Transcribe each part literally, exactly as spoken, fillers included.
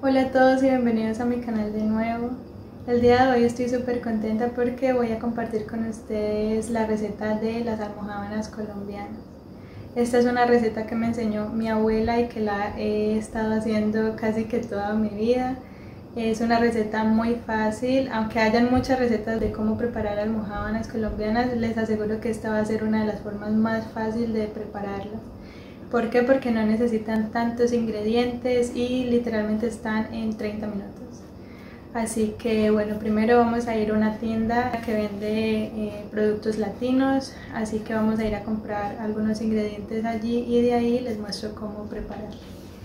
Hola a todos y bienvenidos a mi canal de nuevo. El día de hoy estoy súper contenta porque voy a compartir con ustedes la receta de las almojábanas colombianas. Esta es una receta que me enseñó mi abuela y que la he estado haciendo casi que toda mi vida. Es una receta muy fácil, aunque hayan muchas recetas de cómo preparar almojábanas colombianas, les aseguro que esta va a ser una de las formas más fáciles de prepararlas. ¿Por qué? Porque no necesitan tantos ingredientes y literalmente están en treinta minutos. Así que bueno, primero vamos a ir a una tienda que vende eh, productos latinos, así que vamos a ir a comprar algunos ingredientes allí y de ahí les muestro cómo prepararlo.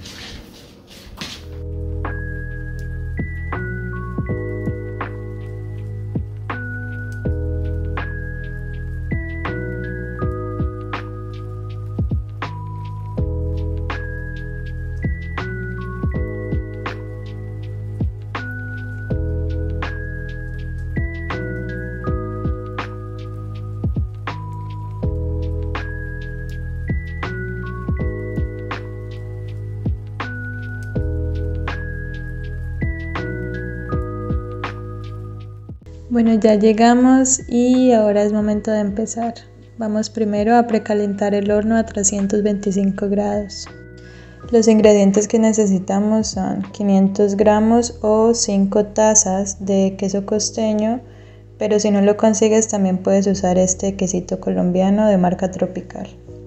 Bueno, ya llegamos y ahora es momento de empezar. Vamos primero a precalentar el horno a trescientos veinticinco grados. Los ingredientes que necesitamos son quinientos gramos o cinco tazas de queso costeño, pero si no lo consigues también puedes usar este quesito colombiano de marca Tropical.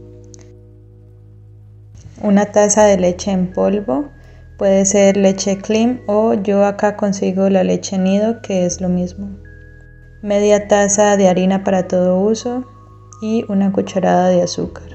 Una taza de leche en polvo, puede ser leche Clean o yo acá consigo la leche nido, que es lo mismo. Media taza de harina para todo uso y una cucharada de azúcar.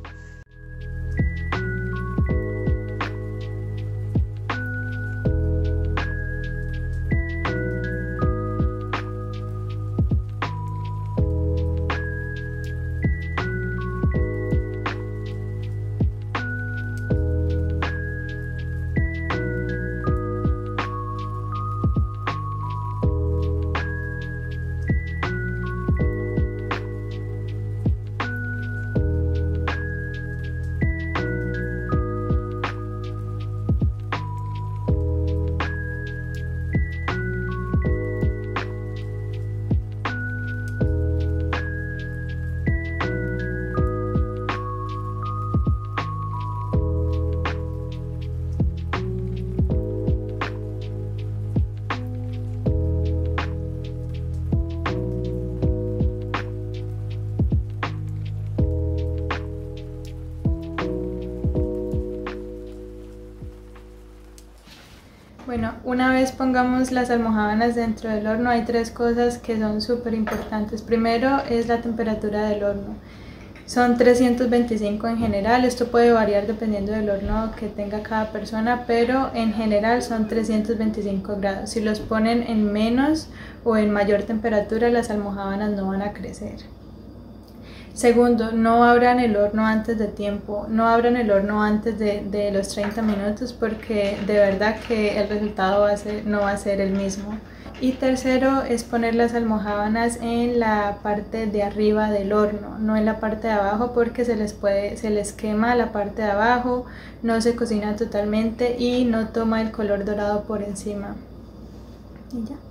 Bueno, una vez pongamos las almojábanas dentro del horno hay tres cosas que son súper importantes. Primero es la temperatura del horno. Son trescientos veinticinco en general, esto puede variar dependiendo del horno que tenga cada persona, pero en general son trescientos veinticinco grados. Si los ponen en menos o en mayor temperatura, las almojábanas no van a crecer. Segundo, no abran el horno antes de tiempo, no abran el horno antes de, de los treinta minutos porque de verdad que el resultado va a ser, no va a ser el mismo. Y tercero es poner las almojábanas en la parte de arriba del horno, no en la parte de abajo porque se les, puede, se les quema la parte de abajo, no se cocina totalmente y no toma el color dorado por encima. Y ya.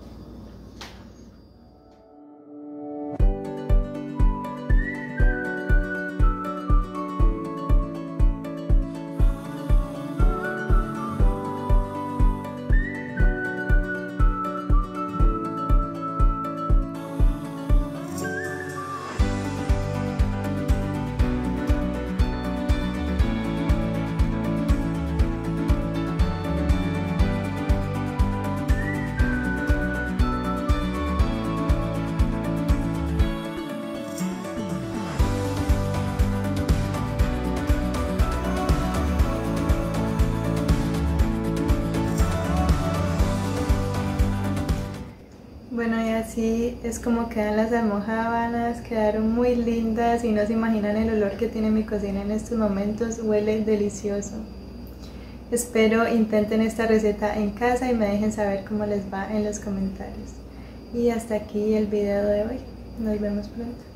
Bueno, y así es como quedan las almojábanas, quedaron muy lindas y no se imaginan el olor que tiene mi cocina en estos momentos, huele delicioso. Espero intenten esta receta en casa y me dejen saber cómo les va en los comentarios. Y hasta aquí el video de hoy, nos vemos pronto.